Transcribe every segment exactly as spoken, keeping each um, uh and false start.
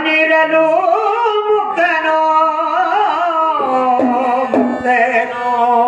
ಸುಮ್ಮನಿರಲು ಮುಕ್ತನೋ ಮುಕ್ತನೋ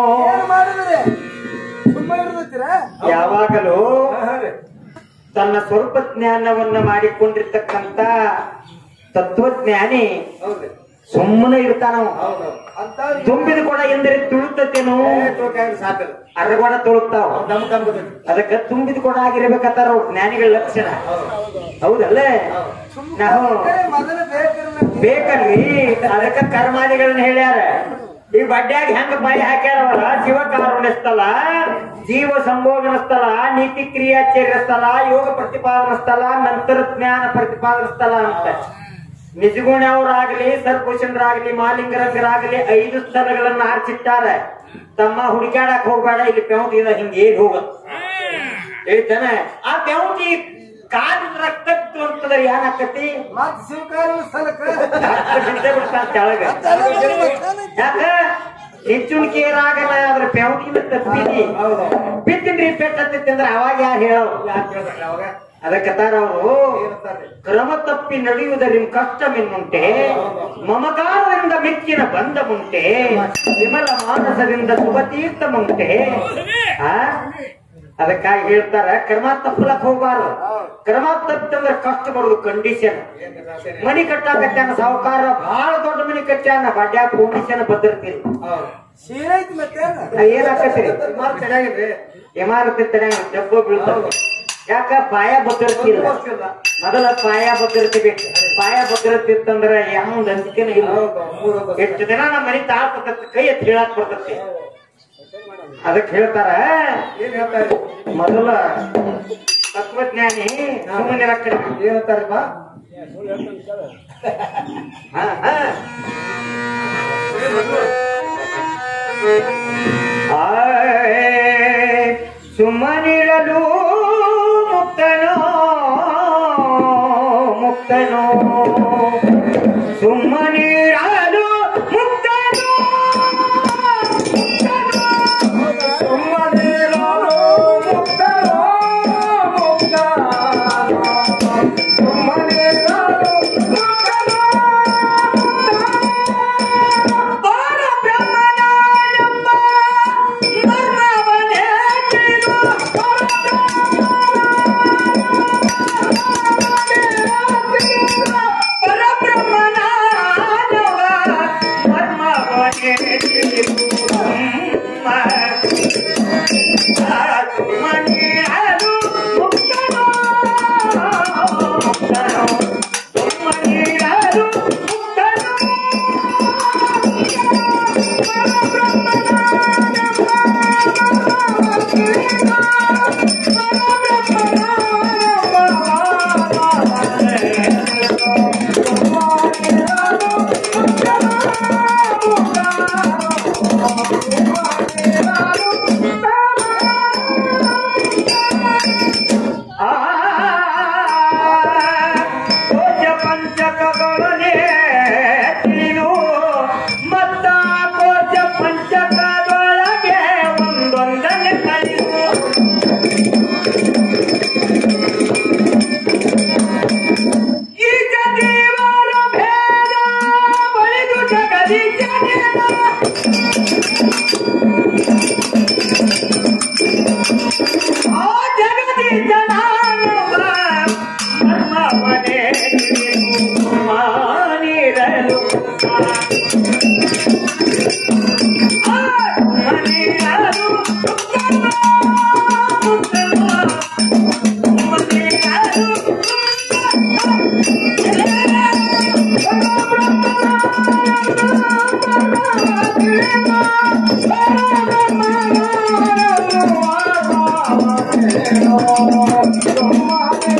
ಯಾವಾಗಲೂ ತನ್ನ ಸ್ವರೂಪ ಜ್ಞಾನವನ್ನ ಮಾಡಿಕೊಂಡಿರ್ತಕ್ಕಂತ ತತ್ವಜ್ಞಾನಿ ಸುಮ್ಮನೆ ಇರ್ತಾನ. ತುಂಬಿದ ಕೊಡ ಎಂದರೆ ತುಳುತ್ತೇನು ಅರ್ರಗೊಡ ತುಳುಕ್ತಾವ. ಅದಕ್ಕೆ ತುಂಬಿದ ಕೊಡ ಆಗಿರ್ಬೇಕಂತಾರ ಜ್ಞಾನಿಗಳ ಲಕ್ಷಣ. ಹೌದಲ್ಲೇ? ನಾವು ಬೇಕಲ್ರಿ, ಅದಕ್ಕ ಕರ್ಮಾದಿಗಳನ್ನ ಹೇಳ್ಯಾರ. ಈ ಬಡ್ಡ್ಯಾಗ ಹೆಂಗ ಬಾಯಿ ಹಾಕ್ಯಾರವಲ್ಲ, ಶಿವ ಕಾರುಣ್ಯ ಸ್ಥಳ, ಜೀವ ಸಂಭೋಗನ ಸ್ಥಳ, ನೀತಿ ಕ್ರಿಯಾಚರ್ಯ ಸ್ಥಳ, ಯೋಗ ಪ್ರತಿಪಾದನ ಸ್ಥಳ, ನಂತರ ಜ್ಞಾನ ಪ್ರತಿಪಾದನ ಸ್ಥಳ ಅಂತ ನಿಜಗುಣವರಾಗ್ಲಿ, ಸರ್ಪುಷಣರಾಗ್ಲಿ, ಮಾಲಿಂಗರಂಗರಾಗ್ಲಿ ಐದು ಸ್ಥಳಗಳನ್ನ ಆರಿಸಿಟ್ಟಾರ. ತಮ್ಮ ಹುಡುಕಾಡಕ್ ಹೋಗ್ಬೇಡ, ಇಲ್ಲಿ ಪೆಂಟಿದ ಹಿಂಗೆ ಏನ್ ಹೋಗ ಹೇಳ್ತಾನೆ. ಆ ಪೆಂಟಿ ಕಾದ ರಕ್ತತ್ತು ಅಂತಂದ್ರೆ ಏನಾಕತಿ? ಮತ್ ಶಿವಕಾರ ಬಿಡ್ತಾನ ಕೆಳಗ. ಯಾಕ ಹೆಚ್ಚುಣಿಕೆಯರಾಗಲ್ಲ, ಅದ್ರ ಪೆಂಟಿನ ತಪ್ಪಿದಿ ಬಿತ್ತಿನ್ರಿ ಪೆಟ್ಟ ಹತ್ತೈತಿ ಅಂದ್ರೆ ಅವಾಗ ಯಾರು ಹೇಳೋರು? ಅದಕ್ಕತ್ತಾರ ಅವರು, ಕ್ರಮ ತಪ್ಪಿ ನಡೆಯುವುದರಿಂದ ಕಷ್ಟವೆನ್ನುಂಟೆ, ಮಮಕಾರದಿಂದ ಮಿಕ್ಕಿನ ಬಂಧವುಂಟೆ, ವಿಮಲ ಮಾನಸದಿಂದ ಶುಭತೀರ್ಥಮುಂಟೆ. ಆ ಅದಕ್ಕಾಗಿ ಹೇಳ್ತಾರ ಕ್ರಮ ತಪ್ಪಲಕ್ ಹೋಗ್ಬಾರ್ದು. ಕ್ರಮ ತಪ್ಪಂದ್ರೆ ಕಷ್ಟ ಬರುದು ಕಂಡೀಷನ್. ಮನಿ ಕಟ್ಟಾಕತ್ತಾನ ಸಾವುಕಾರ, ಬಹಳ ದೊಡ್ಡ ಮನಿ ಕಟ್ಟಾನ, ಬಡ್ಡ್ಯಾ ಕಂಡೀಷನ್ ಬದ್ಧರ್ತೀರಿ. ಏನಾಕತ್ರಿ? ಇಮಾರತಿ ತಡ ಡಬ್ಬ ಬೀಳ್ತಾವ. ಯಾಕ? ಪಾಯ ಭದ್ರತಿಲ್ಲ. ಮೊದಲ ಪಾಯ ಭದ್ರತೆ ಬೇಕು. ಪಾಯ ಭದ್ರತೆ ಇತ್ತಂದ್ರ ಯಾವ ಅಂಜಿಕೆನ ಇಲ್ಲ. ಎಷ್ಟು ದಿನ ನಮ್ಮ ಮನಿ ತಾಳ್ತತಿ, ಕೈ ಎತ್ತಿ ಹೇಳಕ್ ಬರ್ತತಿ. ಅದಕ್ಕೆ ಹೇಳ್ತಾರ, ಏನ್ ಹೇಳ್ತಾರೆ? ಮೊದಲ ತತ್ವಜ್ಞಾನಿ ಸುಮ್ಮನೆ ಕಡೆ ಏನ್ ಹೇಳ್ತಾರಪ್ಪ? ಸುಮ್ಮನಿರಲು ಮುಕ್ತನೋ ಮುಕ್ತನೋ ಸುಮ್ಮನಿರಲು ಮುಕ್ತನೋ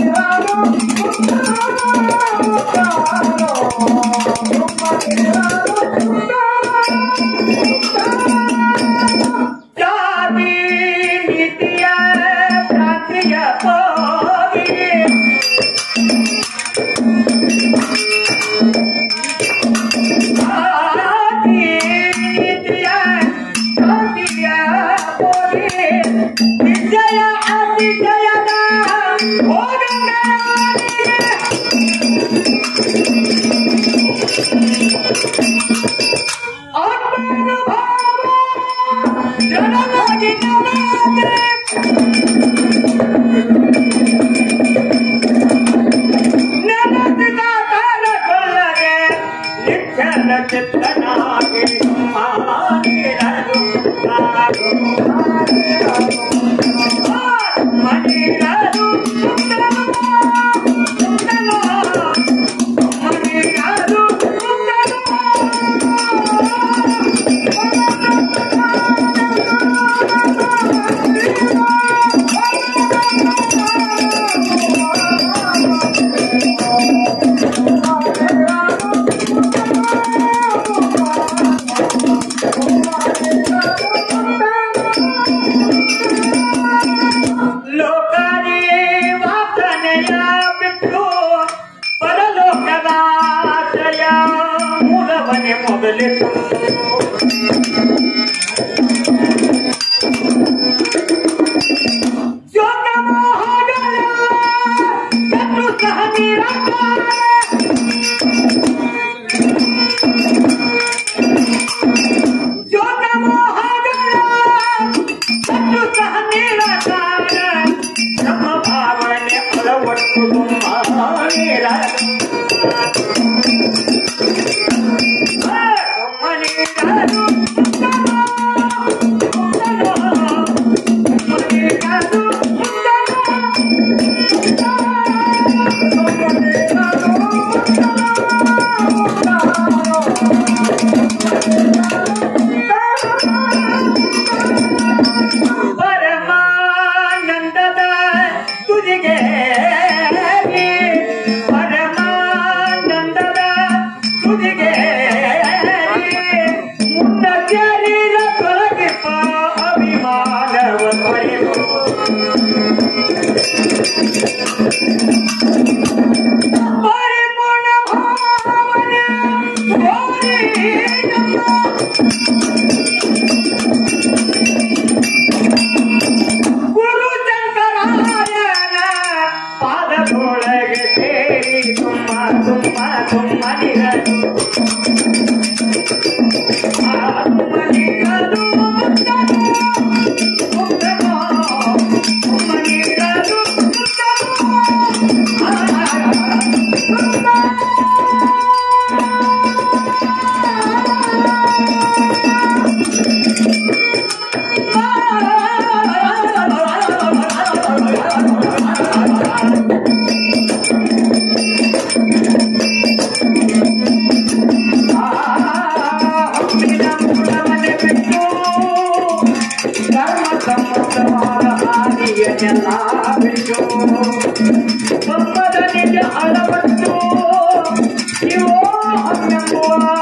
Oh, ಚಲಚಿತ್ರನಾಗಿ ಮಾಡಿರಲು ಮಣಿರಲು ನಿಜ ಅಳವಟ್ಟು ಇವೋ ಹನ್ನೆಂಬುವ